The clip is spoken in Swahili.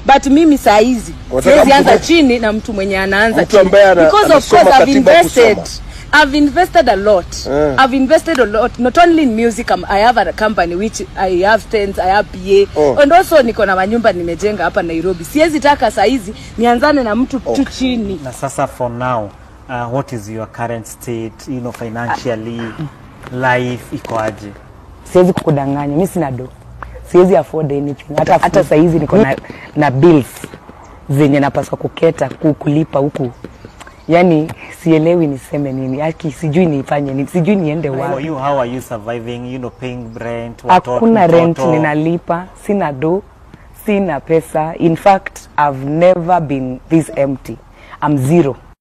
But mimi saa hizi siwezi anza chini na mtu mwenye anaanza chini. Because of course I've invested a lot. I've invested a lot, not only in music. I have a company which I have tents, I have PA. And also niko na manyumba nimejenga hapa Nairobi. Siwezi taka saa hizi nianzane na mtu tu chini. Na sasa for now, what is your current state, you know, financially, life iko aje? Siwezi kukudanganya, mimi sina do. Siwezi afford anything. Hata saa hizi niko na bills zenye napaswa kuketa kulipa huku. Yani sielewi niseme nini. Haki sijui nifanye nini. Sijui niende wapi. For you, how are you surviving, you know, paying rent, hakuna rent ninalipa, sina do, sina pesa. In fact, I've never been this empty. I'm zero.